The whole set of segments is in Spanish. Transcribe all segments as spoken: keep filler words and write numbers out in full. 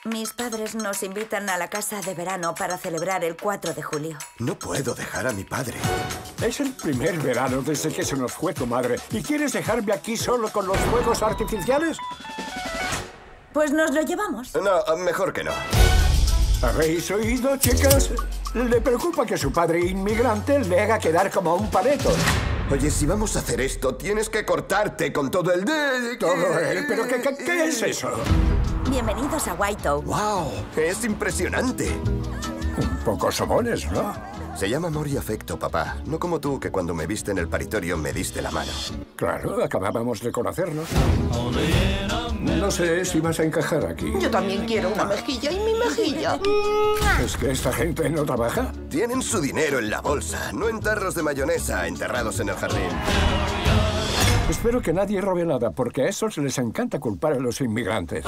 Mis padres nos invitan a la casa de verano para celebrar el cuatro de julio. No puedo dejar a mi padre. Es el primer verano desde que se nos fue tu madre. ¿Y quieres dejarme aquí solo con los fuegos artificiales? Pues nos lo llevamos. No, mejor que no. ¿Habéis oído, chicas? Le preocupa que su padre inmigrante le haga quedar como un paleto. Oye, si vamos a hacer esto, tienes que cortarte con todo el de... Todo él. ¿Pero qué, qué, qué es eso? Bienvenidos a White Oak. ¡Wow! Es impresionante. Un poco somones, ¿no? Se llama amor y afecto, papá. No como tú, que cuando me viste en el paritorio me diste la mano. Claro, acabábamos de conocernos. No sé si vas a encajar aquí. Yo también quiero una mejilla y mi mejilla. ¿Es que esta gente no trabaja? Tienen su dinero en la bolsa, no en tarros de mayonesa enterrados en el jardín. Espero que nadie robe nada, porque a esos les encanta culpar a los inmigrantes.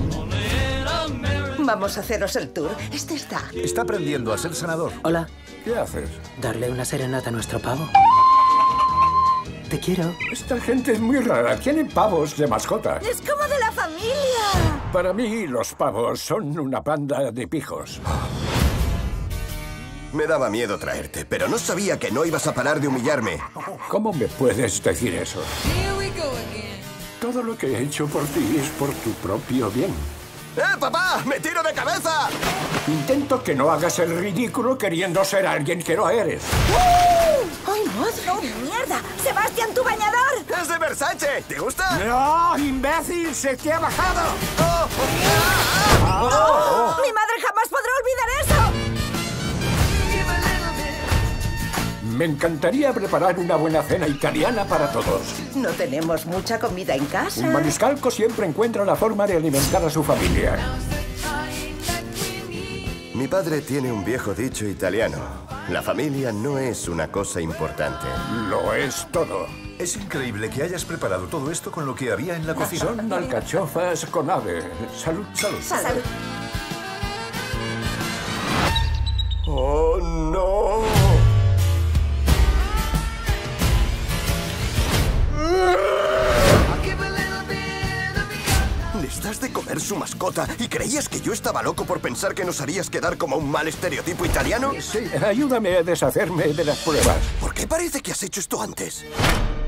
Vamos a haceros el tour. Este está. Está aprendiendo a ser senador. Hola. ¿Qué haces? Darle una serenata a nuestro pavo. Te quiero. Esta gente es muy rara. Tienen pavos de mascota. ¡Es como de la familia! Para mí, los pavos son una banda de pijos. Me daba miedo traerte, pero no sabía que no ibas a parar de humillarme. ¿Cómo me puedes decir eso? Todo lo que he hecho por ti es por tu propio bien. ¡Eh, papá! ¡Me tiro de cabeza! Intento que no hagas el ridículo queriendo ser alguien que no eres. ¡Ay, madre! ¡Oh, mierda! ¡Sebastián, tu bañador! ¡Es de Versace! ¿Te gusta? ¡No, imbécil! ¡Se te ha bajado! ¡Oh! ¡Ah! ¡Oh! ¡Mi madre jamás podrá olvidar eso! Me encantaría preparar una buena cena italiana para todos. No tenemos mucha comida en casa. Un maniscalco siempre encuentra la forma de alimentar a su familia. Mi padre tiene un viejo dicho italiano. La familia no es una cosa importante. Lo es todo. Es increíble que hayas preparado todo esto con lo que había en la cocina. Son alcachofas con ave. Salud, salud. Salud. ¡Oh, no! Les das de comer su mascota y creías que yo estaba loco por pensar que nos harías quedar como un mal estereotipo italiano. Sí, ayúdame a deshacerme de las pruebas. ¿Por qué parece que has hecho esto antes?